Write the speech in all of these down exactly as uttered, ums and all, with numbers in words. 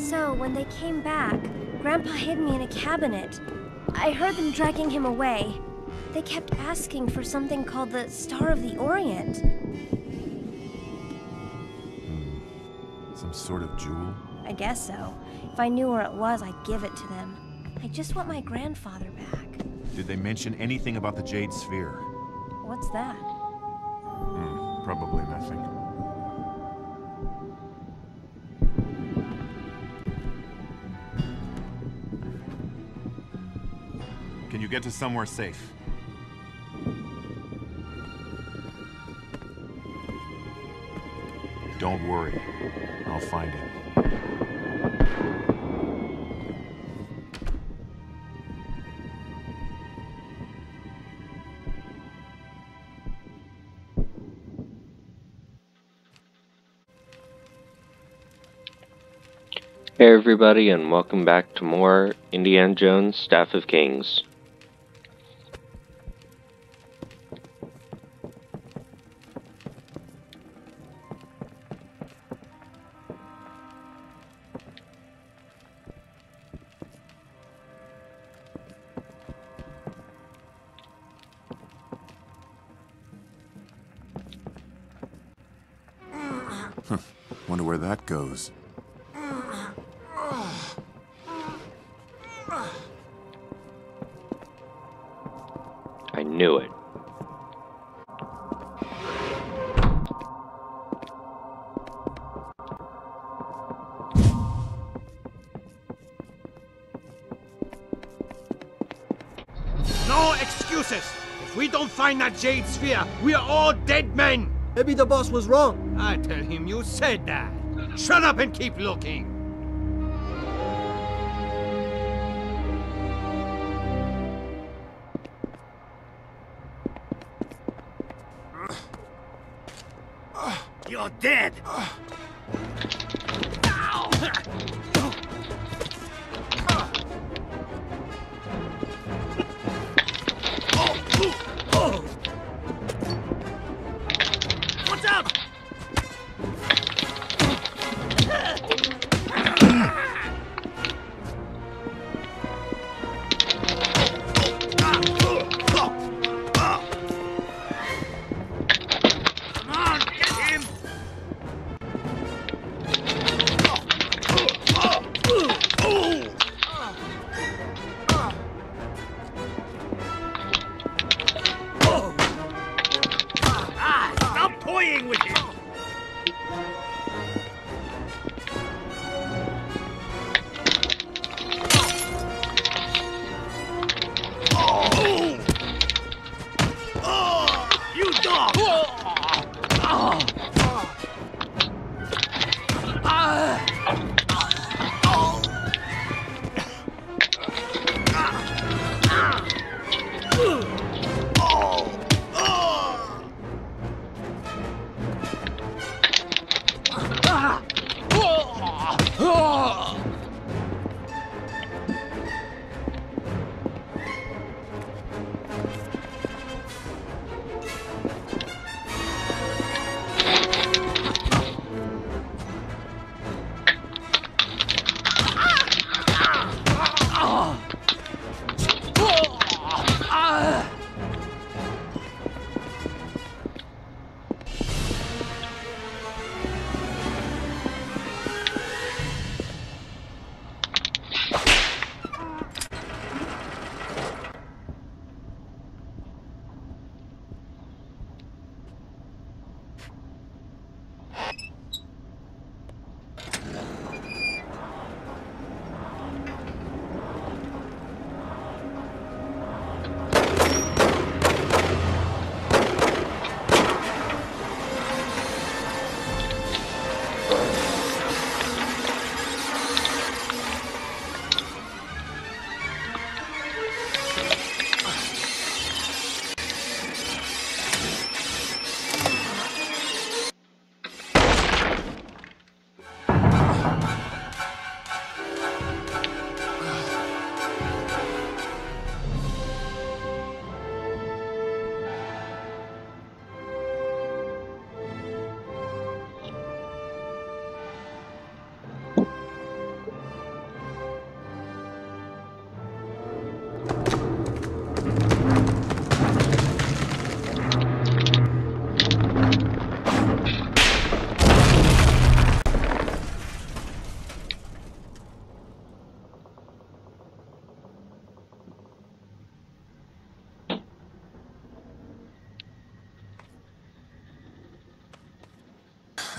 So, when they came back, Grandpa hid me in a cabinet. I heard them dragging him away. They kept asking for something called the Star of the Orient. Hmm. Some sort of jewel? I guess so. If I knew where it was, I'd give it to them. I just want my grandfather back. Did they mention anything about the Jade Sphere? What's that? Hmm. Probably nothing. Can you get to somewhere safe? Don't worry. I'll find it. Hey everybody, and welcome back to more Indiana Jones Staff of Kings. Huh. Wonder where that goes. I knew it. No excuses! If we don't find that Jade Sphere, we are all dead men! Maybe the boss was wrong. I tell him you said that. Shut up and keep looking. You're dead! Watch out! With him. Oh. Oh. You dog! Oh. Ah. Oh.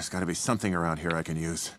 There's gotta be something around here I can use.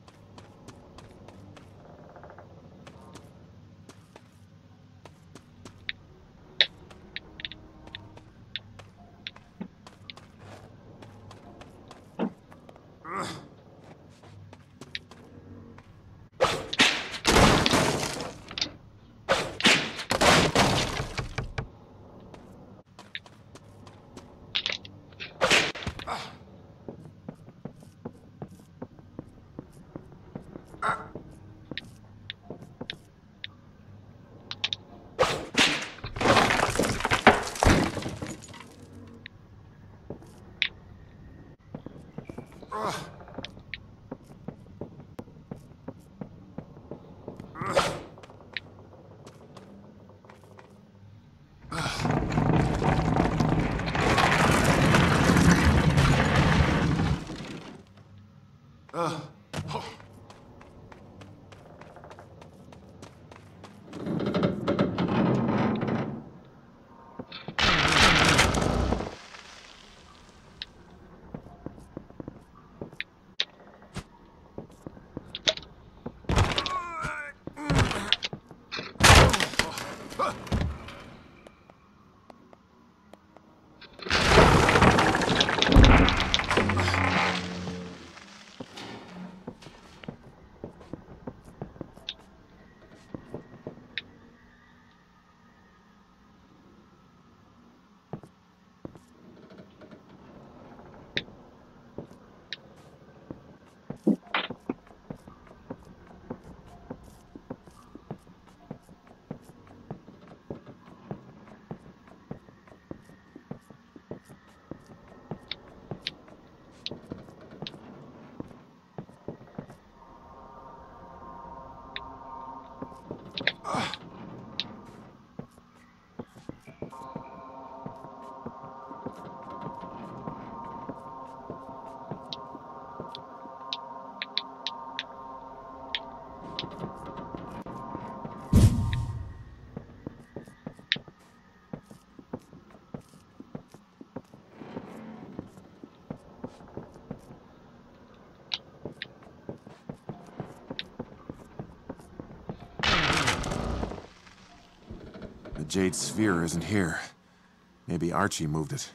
The Jade Sphere isn't here. Maybe Archie moved it.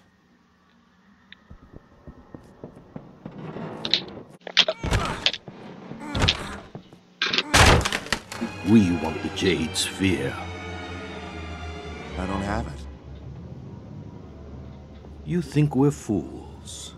We want the Jade Sphere. I don't have it. You think we're fools?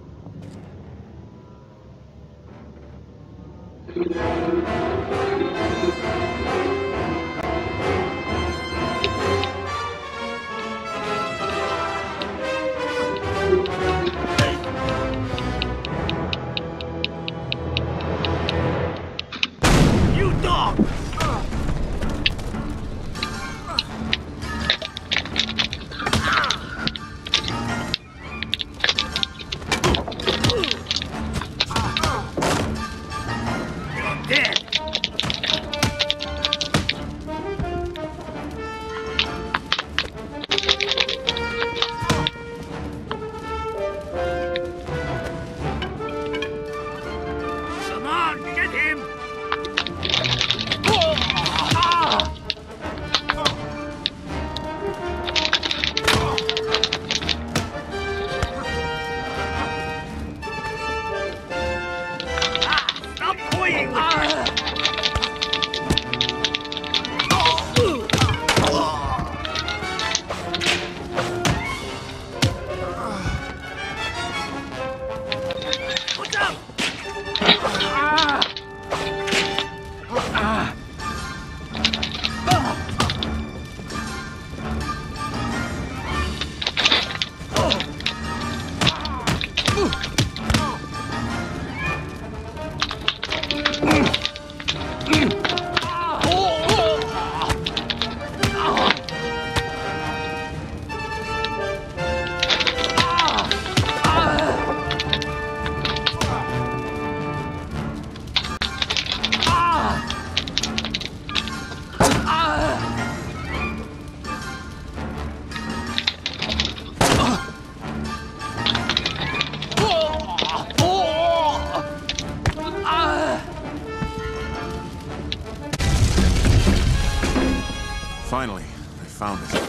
Finally, I found it.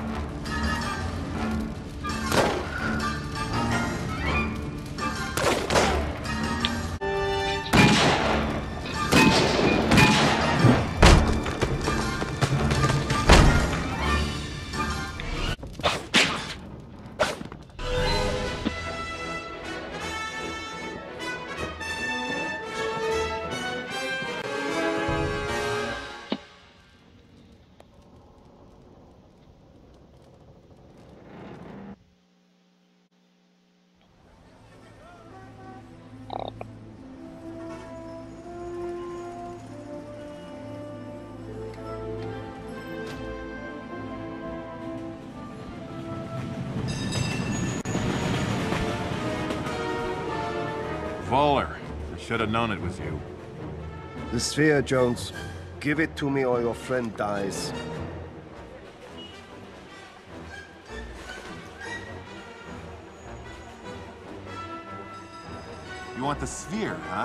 Voller. I should have known it was you. The sphere, Jones. Give it to me or your friend dies. You want the sphere, huh?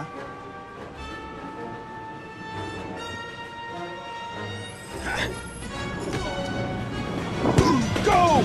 Go!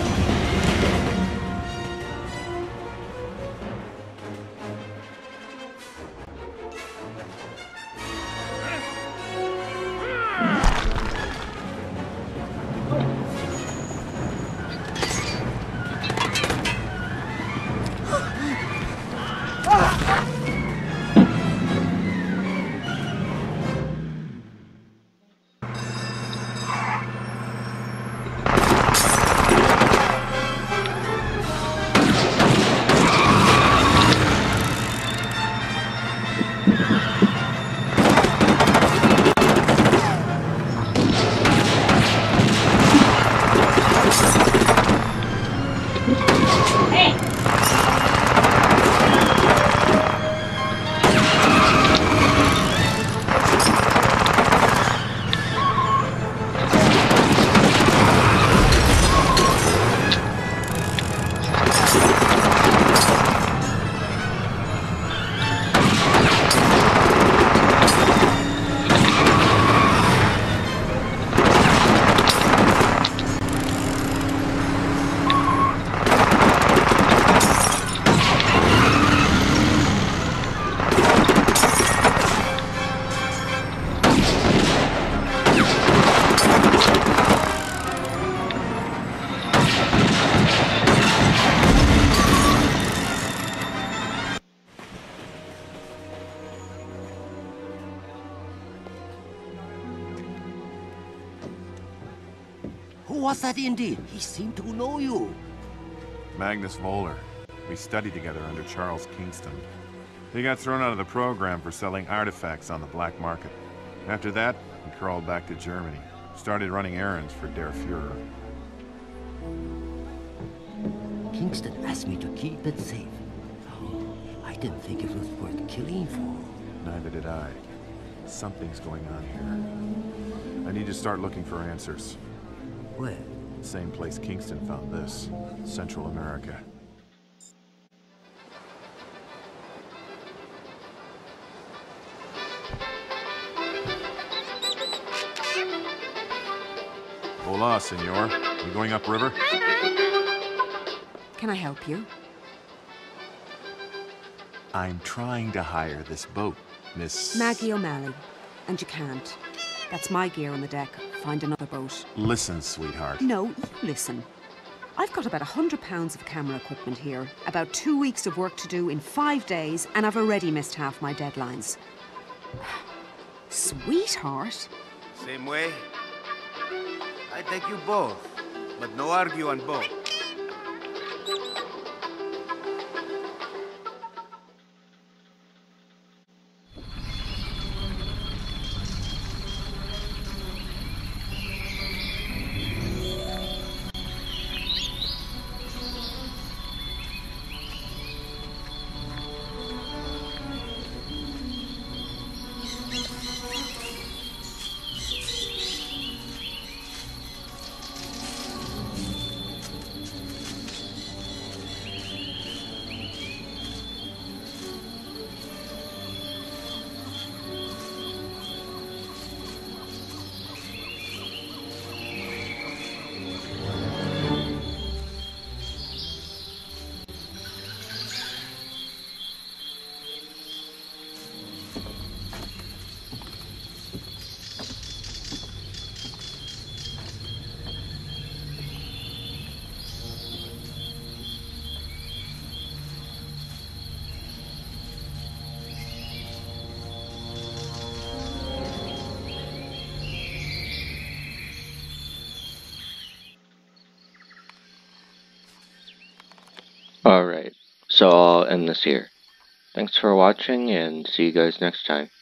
Who was that Indie? He seemed to know you. Magnus Voller. We studied together under Charles Kingston. He got thrown out of the program for selling artifacts on the black market. After that, he crawled back to Germany. Started running errands for Der Fuhrer. Kingston asked me to keep it safe. Oh, I didn't think it was worth killing for. Neither did I. Something's going on here. I need to start looking for answers. Where? Same place Kingston found this. Central America. Hola, senor. You going upriver? Can I help you? I'm trying to hire this boat, Miss... Maggie O'Malley. And you can't. That's my gear on the deck. Find another boat. Listen, sweetheart. No, you listen. I've got about a hundred pounds of camera equipment here, about two weeks of work to do in five days, and I've already missed half my deadlines. Sweetheart? Same way? I take you both, but no argue on both. Alright, so I'll end this here. Thanks for watching and see you guys next time.